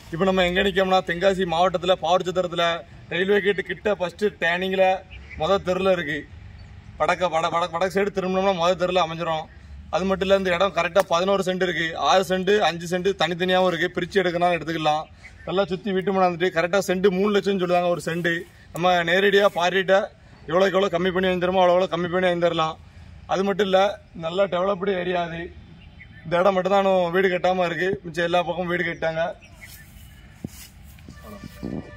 இப்போ நம்ம எங்கே நிற்கோம்னா தென்காசி மாவட்டத்தில் பாவூர்சத்திரத்தில் ரயில்வே கேட்டு கிட்ட ஃபஸ்ட்டு டேனிங்கில் மொதல் தெருவில் இருக்குது. வடக்கு சைடு திரும்பினோம்னா மொதல் தெருவில் அமைஞ்சிரும். அது மட்டும் இல்லை, இந்த இடம் கரெக்டாக 11 சென்ட் இருக்குது. 6 சென்ட் 5 சென்ட் தனித்தனியாகவும் இருக்குது. பிரித்து எடுக்கணும்னு எடுத்துக்கலாம். நல்லா சுற்றி வீட்டு முன்னாந்துட்டு கரெக்டாக சென்ட் 3 லட்சம்னு சொல்லுவாங்க ஒரு சென்ட். நம்ம நேரடியாக பார்ட்டிகிட்ட எவ்வளோக்கு எவ்வளோ கம்மி பண்ணி வந்துடுமோ அவ்வளோ கம்மி பண்ணி வந்துடலாம். அது மட்டும் இல்லை, நல்லா டெவலப்டு ஏரியா அது. இந்த இடம் மட்டும் தான் வீடு கட்டாமல் இருக்குது. மிச்சம் எல்லா பக்கமும் வீடு கட்டாங்க.